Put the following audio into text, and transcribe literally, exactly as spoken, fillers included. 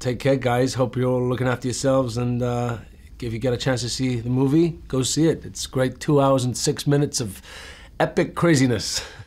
take care, guys. Hope you're all looking after yourselves, and uh, if you get a chance to see the movie, go see it. It's great. Two hours and six minutes of epic craziness.